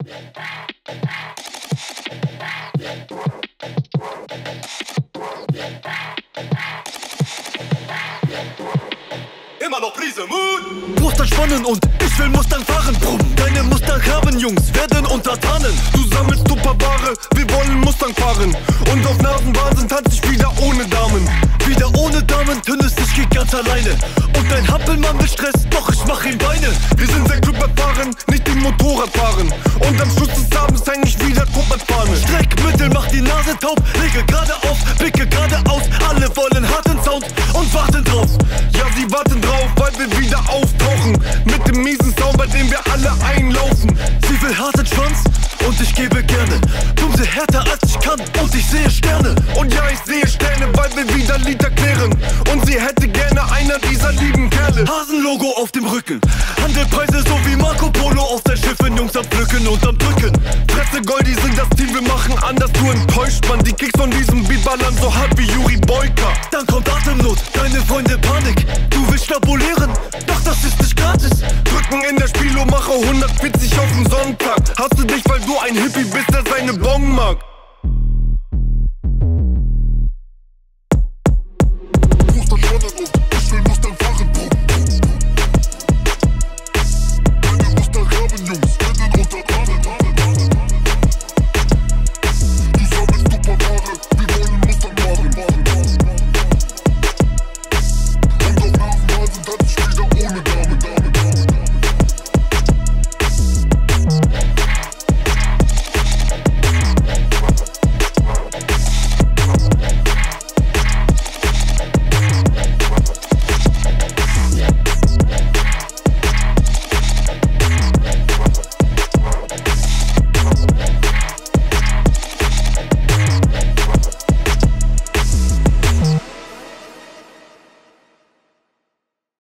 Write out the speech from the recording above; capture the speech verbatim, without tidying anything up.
Immer noch Prise Mut. Brust anspannen und ich will Mustang fahren. Brumm, deine Mustang haben, Jungs, werden untertanen. Du sammelst Tupperware, wir wollen Mustang fahren. Und auf Nasenbasen tanz ich wieder ohne Damen. Wieder ohne Damen, Tünnes, ich geh ganz alleine. Und dein Hampelmann will Stress, doch ich mach ihm Beine. Wir sind sehr Club erfahren, nicht im Motorradfahren. Und am Schluss des Abends häng ich wieder Truppetfahne. Streckmittel, mach die Nase taub, lege gerade auf, blicke geradeaus. Alle wollen harten Sound und warten drauf. Ja, sie warten drauf, weil wir wieder auftauchen. Mit dem miesen Sound, bei dem wir alle einlaufen. Sie will harten Schwanz und ich gebe gerne. Bumse härter als ich kann und ich sehe Sterne. Und ja, ich sehe Sterne, weil wir wieder Lied erklären. Und sie hätte gerne einer dieser lieben Kerle. Hasenlogo auf dem Rücken, Handelpreise so wie Marco Polo auf den Schiffen. Jungs am Pflücken und am Drücken. Fresse Goldie sind das Team, wir machen anders, du enttäuscht man. Die Kicks von diesem Beat ballern so hart wie Juri Boyka. Dann kommt Atemnot, deine Freunde Panik. Du willst schnabulieren, doch das ist nicht gratis. Drücken in der Spielo, mache hundertvierzig auf den Sonntag. Hast du dich, weil du ein Hippie bist, der seine Bon mag.